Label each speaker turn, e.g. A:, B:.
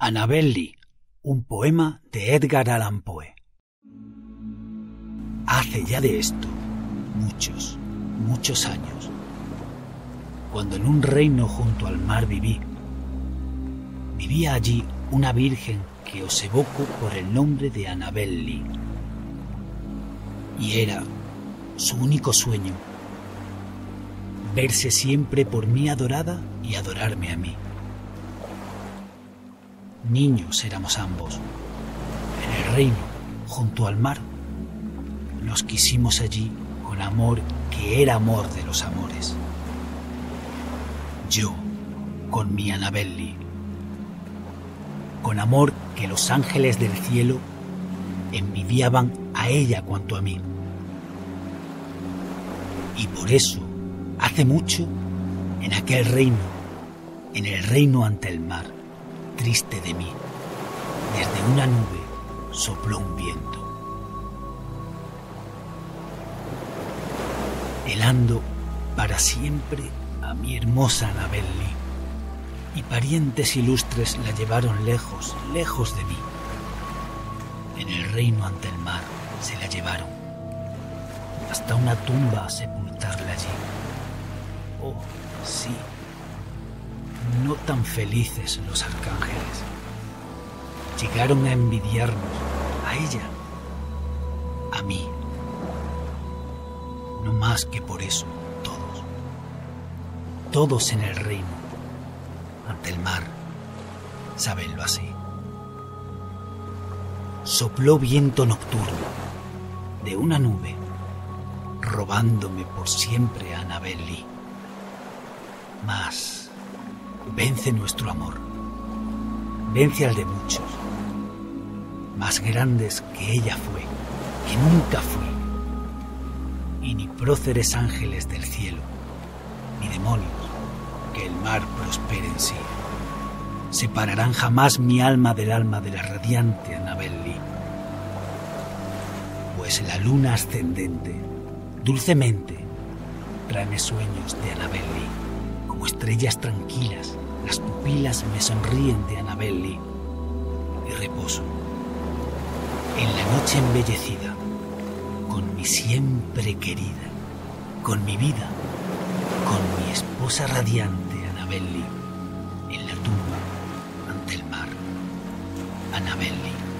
A: Annabel Lee, un poema de Edgar Allan Poe. Hace ya de esto muchos, muchos años, cuando en un reino junto al mar vivía allí una virgen que os evoco por el nombre de Annabel Lee. Y era su único sueño verse siempre por mí adorada y adorarme a mí. Niños éramos ambos. En el reino, junto al mar, nos quisimos allí con amor que era amor de los amores. Yo, con mi Annabel Lee. Con amor que los ángeles del cielo envidiaban a ella cuanto a mí. Y por eso, hace mucho, en aquel reino, en el reino ante el mar, triste de mí, desde una nube sopló un viento, helando para siempre a mi hermosa Annabel Lee, y parientes ilustres la llevaron lejos, lejos de mí. En el reino ante el mar se la llevaron, hasta una tumba a sepultarla allí. Oh, sí. No tan felices los arcángeles. Llegaron a envidiarnos, a ella, a mí. No más que por eso, todos en el reino, ante el mar, sábenlo así. Sopló viento nocturno de una nube, robándome por siempre a Annabel Lee. Mas vence nuestro amor, vence al de muchos, más grandes que ella fue, que nunca fui, y ni próceres ángeles del cielo, ni demonios que el mar prospere en sí, separarán jamás mi alma del alma de la radiante Annabel Lee. Pues la luna ascendente, dulcemente, tráeme sueños de Annabel Lee. Como estrellas tranquilas, las pupilas me sonríen de Annabel Lee. Y reposo en la noche embellecida, con mi siempre querida, con mi vida, con mi esposa radiante Annabel Lee, en la tumba ante el mar, Annabel Lee.